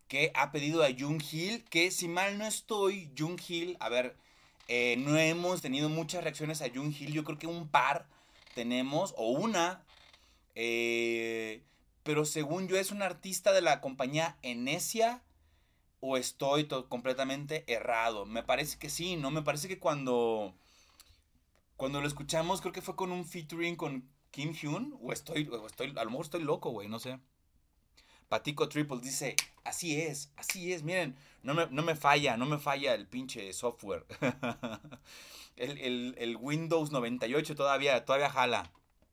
que ha pedido a Jung Hill, que si mal no estoy, Jung Hill, a ver, no hemos tenido muchas reacciones a Jung Hill, yo creo que un par tenemos, o una, pero según yo es un artista de la compañía Enesia, o estoy completamente errado. Me parece que sí, ¿no? Me parece que cuando lo escuchamos, creo que fue con un featuring con Kim Hyun, a lo mejor estoy loco, güey, no sé. Patico Triple dice, así es, miren, no me falla el pinche software. El Windows 98 todavía jala.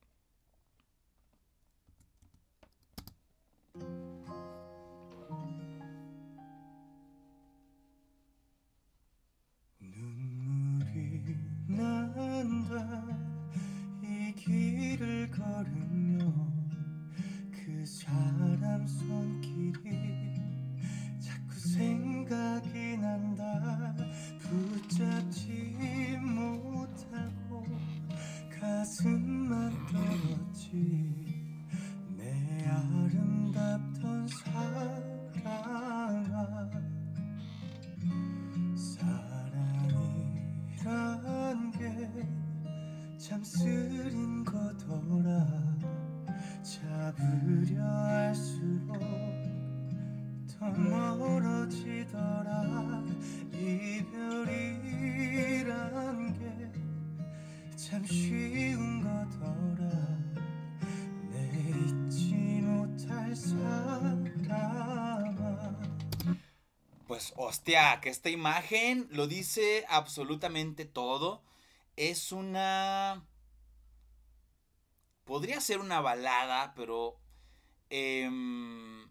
눈물이 난다 이 길을 걸으며 그 사람 손길이 자꾸 생각이 난다 붙잡지 못하고 가슴만 떨었지 내 아름답던 사랑아 사랑이란 게 참 쓰린 거더라 잡으려 할수록 더 멀어지더라 이별이란 게 참 쉬운 거더라 내 잊지 못할 사람아 Pues hostia, que esta imagen lo dice absolutamente todo. Es una... Podría ser una balada, pero... em,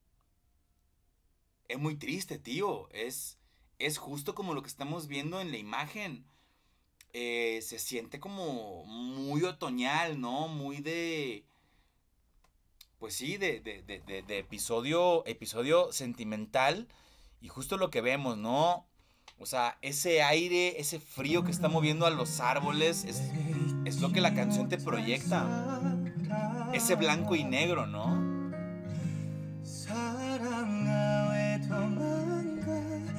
es muy triste, tío. Es justo como lo que estamos viendo en la imagen. Se siente como muy otoñal, ¿no? Muy de... Pues sí, de episodio sentimental. Y justo lo que vemos, ¿no? O sea, ese aire, ese frío que está moviendo a los árboles es lo que la canción te proyecta. Ese blanco y negro, ¿no? 사랑아 왜 도망가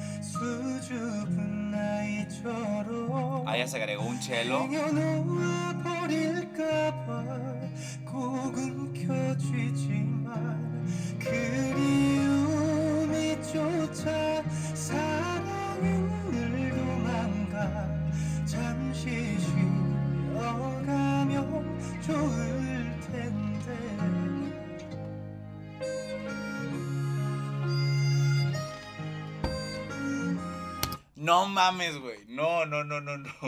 수줍은 아이처럼 Ah, ya se agregó un cello. 내려놓아 버릴까봐 꼭 움켜쥐지만 그리움이 쫓아 사랑은 늘 도망가 잠시 쉬어가면 좋을 텐데 No mames, güey. No, no, no, no, no.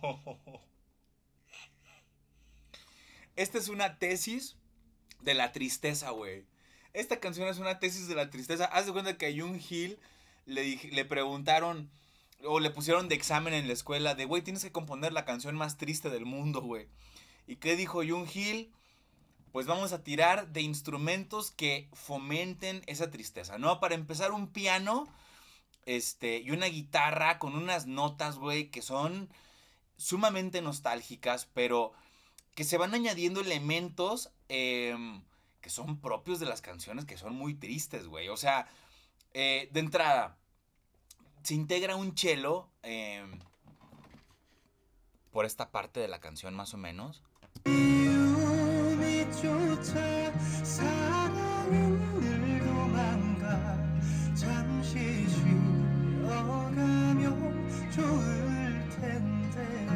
Esta es una tesis de la tristeza, güey. Esta canción es una tesis de la tristeza. Haz de cuenta que a Jung Hill le preguntaron o le pusieron de examen en la escuela de, güey, tienes que componer la canción más triste del mundo, güey. ¿Y qué dijo Jung Hill? Pues vamos a tirar de instrumentos que fomenten esa tristeza, ¿no? Para empezar, un piano, y una guitarra con unas notas, güey, que son sumamente nostálgicas, pero que se van añadiendo elementos que son propios de las canciones, que son muy tristes, güey. O sea, de entrada, se integra un cello por esta parte de la canción más o menos. 그리움이 쫓아 사랑은 늘 도망가 잠시 쉬어가면 좋을 텐데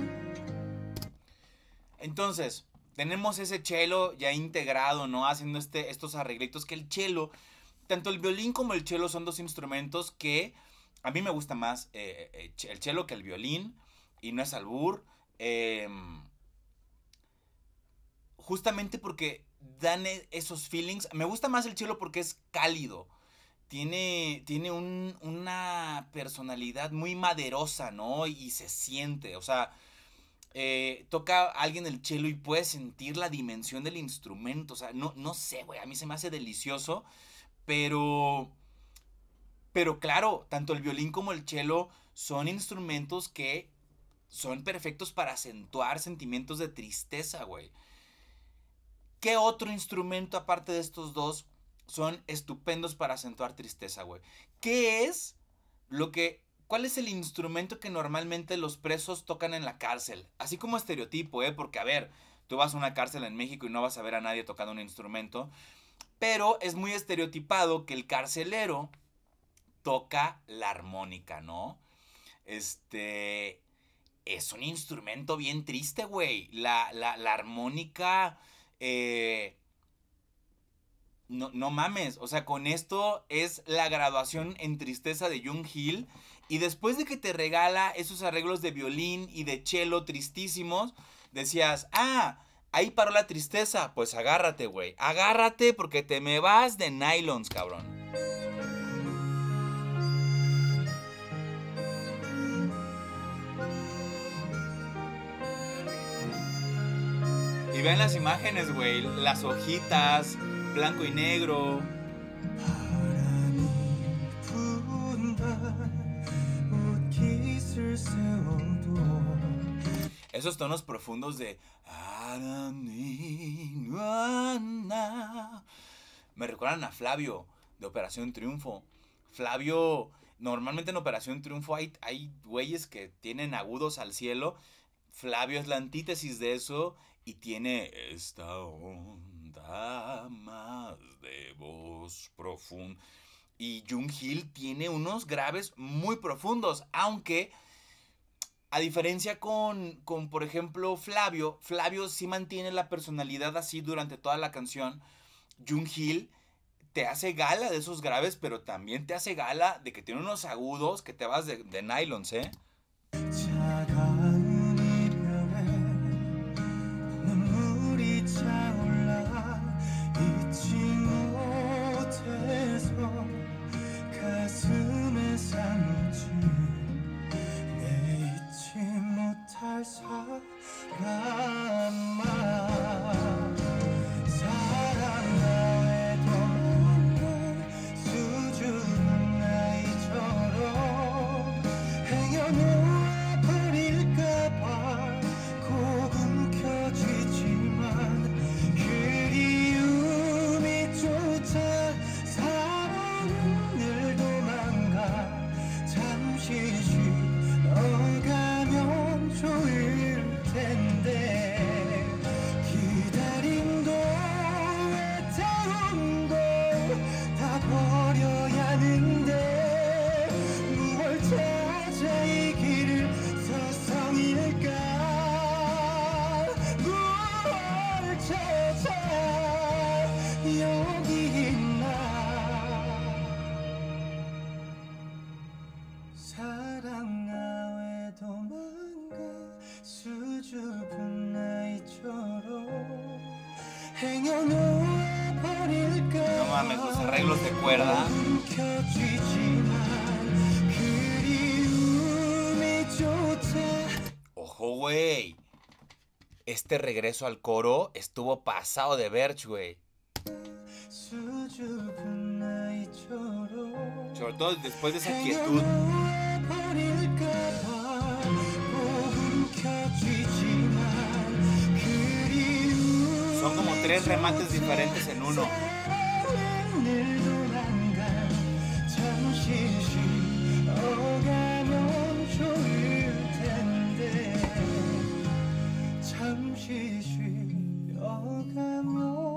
Entonces, tenemos ese cello ya integrado, ¿no? Haciendo estos arreglitos que el cello, tanto el violín como el cello son dos instrumentos que a mí me gusta más el cello que el violín, y no es albur. Eh, Justamente porque dan esos feelings. Me gusta más el cello porque es cálido. Tiene una personalidad muy maderosa, ¿no? Y se siente, o sea, toca a alguien el cello y puedes sentir la dimensión del instrumento. O sea, no sé, güey, a mí se me hace delicioso, pero, pero claro, tanto el violín como el cello son instrumentos que son perfectos para acentuar sentimientos de tristeza, güey. ¿Qué otro instrumento aparte de estos dos son estupendos para acentuar tristeza, güey. ¿Cuál es el instrumento que normalmente los presos tocan en la cárcel? Así como estereotipo, porque a ver, tú vas a una cárcel en México y no vas a ver a nadie tocando un instrumento, pero es muy estereotipado que el carcelero toca la armónica, ¿no? Es un instrumento bien triste, güey. La armónica, no, no mames, o sea, con esto es la graduación en tristeza de Jung Hill. Y después de que te regala esos arreglos de violín y de cello tristísimos, decías, ahí paró la tristeza. Pues agárrate, güey. Agárrate porque te me vas de nylons, cabrón. Y vean las imágenes, güey. Las hojitas, blanco y negro. 바람이 분다 옷깃을 세워도 Esos tonos profundos de... me recuerdan a Flavio de Operación Triunfo. Flavio, normalmente en Operación Triunfo hay güeyes que tienen agudos al cielo. Flavio es la antítesis de eso y tiene esta onda más de voz profunda. Y Jung Hill tiene unos graves muy profundos, aunque a diferencia con, por ejemplo, Flavio sí mantiene la personalidad así durante toda la canción. Jung Hill te hace gala de esos graves, pero también te hace gala de que tiene unos agudos que te vas de nylons, ¿eh? 차가운 이별에 눈물이 차올라 잊지 못해서 가슴에 사무친 내 잊지 못할 사람아 사랑아 왜 도망가 수줍은 나이처럼 행여놓아 버릴까봐 꼭 움켜쥐지만 그리움이 쫓아 사랑은 늘 도망가 잠시 쉬어가면 좋을 텐데 기다림도 외로움도 다 버려야 하는데 무얼 찾아 이 길을 서성일까 무얼 찾아 여기 있나 사랑아 왜 도망가 수줍은 나이처럼 행여놓아 버릴까 No mames, los arreglos de cuerda. 움켜쥐지만 그리움이 쫓아 Ojo, güey. Este regreso al coro estuvo pasado de verge, güey. 수줍은 나이처럼 Sobre todo después de esa quietud. Son como 3 remates diferentes en uno. 잠시 쉬어가면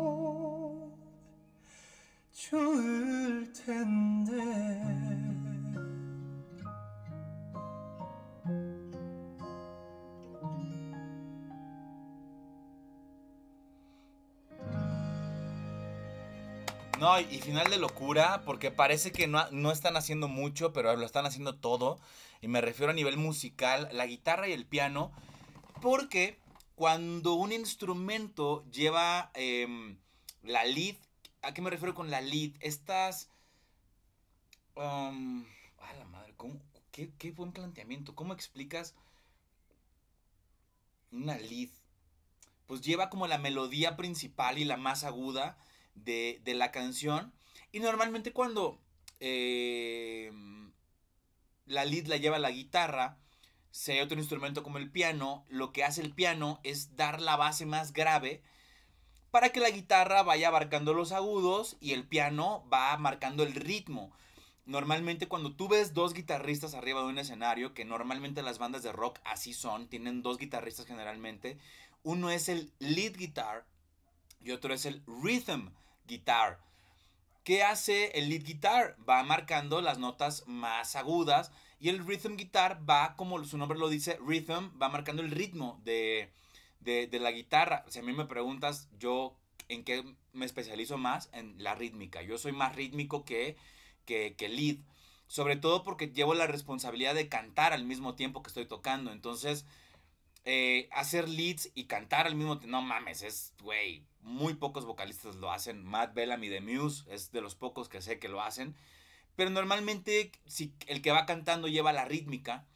좋을 텐데 No, y final de locura, porque parece que no están haciendo mucho, pero lo están haciendo todo. Y me refiero a nivel musical, la guitarra y el piano, porque cuando un instrumento lleva la lead, ¿a qué me refiero con la lead? Estas... a la madre, qué buen planteamiento. ¿Cómo explicas una lead? Pues lleva como la melodía principal y la más aguda de la canción. Y normalmente cuando la lead la lleva la guitarra, si hay otro instrumento como el piano, lo que hace el piano es dar la base más grave para que la guitarra vaya abarcando los agudos y el piano va marcando el ritmo. Normalmente cuando tú ves dos guitarristas arriba de un escenario, que normalmente las bandas de rock así son, tienen dos guitarristas generalmente, uno es el lead guitar y otro es el rhythm guitar. ¿Qué hace el lead guitar? Va marcando las notas más agudas y el rhythm guitar va, como su nombre lo dice, rhythm, va marcando el ritmo de la guitarra. Si a mí me preguntas, yo en qué me especializo más, en la rítmica. Yo soy más rítmico que lead. Sobre todo porque llevo la responsabilidad de cantar al mismo tiempo que estoy tocando. Entonces, hacer leads y cantar al mismo tiempo, no mames, es, güey, muy pocos vocalistas lo hacen. Matt Bellamy de Muse es de los pocos que sé que lo hacen. Pero normalmente, si el que va cantando lleva la rítmica,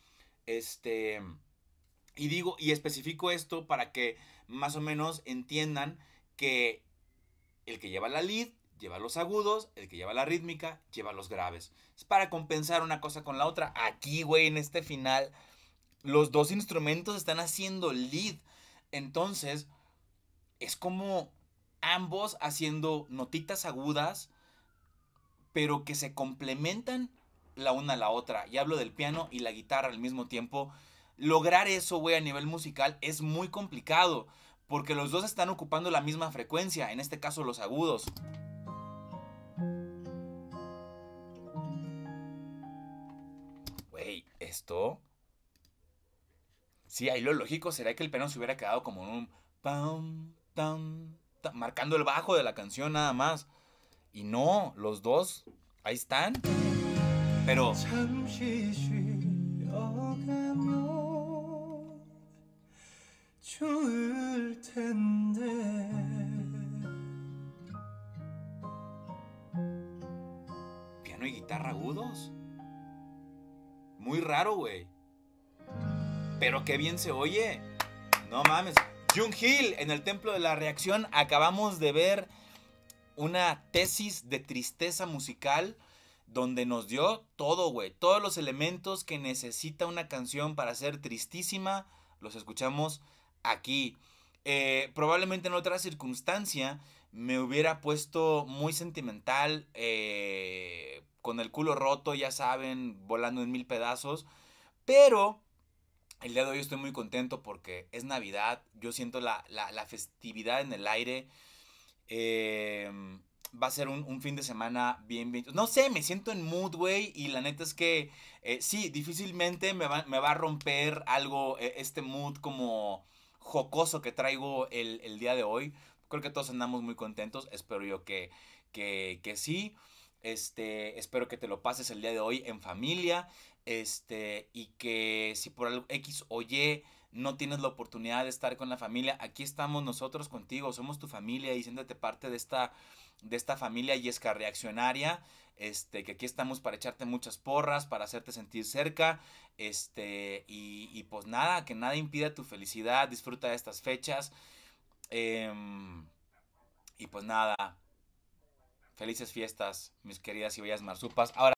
y digo, y especifico esto para que más o menos entiendan que el que lleva la lead lleva los agudos, el que lleva la rítmica lleva los graves. Es para compensar una cosa con la otra. Aquí, güey, en este final, los dos instrumentos están haciendo lead. Entonces, es como ambos haciendo notitas agudas, pero que se complementan la una a la otra. Y hablo del piano y la guitarra al mismo tiempo. Lograr eso, güey, a nivel musical es muy complicado, porque los dos están ocupando la misma frecuencia, en este caso los agudos. Güey, esto... Sí, ahí lo lógico sería que el piano se hubiera quedado como en un... Pam, tam, tam, marcando el bajo de la canción nada más. Y no, los dos ahí están. Pero... 잠시 쉬어가면 좋을 텐데 piano y guitarra agudos. Muy raro, güey. Pero qué bien se oye. No mames. Jung Hill, en el Templo de la Reacción, acabamos de ver una tesis de tristeza musical donde nos dio todo, güey. Todos los elementos que necesita una canción para ser tristísima, los escuchamos aquí. Probablemente en otra circunstancia me hubiera puesto muy sentimental, con el culo roto, ya saben, volando en mil pedazos. Pero el día de hoy estoy muy contento porque es Navidad. Yo siento la festividad en el aire. Eh, Va a ser un fin de semana bien. No sé, me siento en mood, güey. Y la neta es que sí, difícilmente me va a romper algo, este mood como jocoso que traigo el día de hoy. Creo que todos andamos muy contentos. Espero yo que sí. Espero que te lo pases el día de hoy en familia. Y que si por algo X o Y no tienes la oportunidad de estar con la familia, aquí estamos nosotros contigo, somos tu familia y siéntate parte de esta familia yesca reaccionaria, que aquí estamos para echarte muchas porras, para hacerte sentir cerca, y pues nada, que nada impida tu felicidad, disfruta de estas fechas, y pues nada, felices fiestas, mis queridas y bellas marsupas. Ahora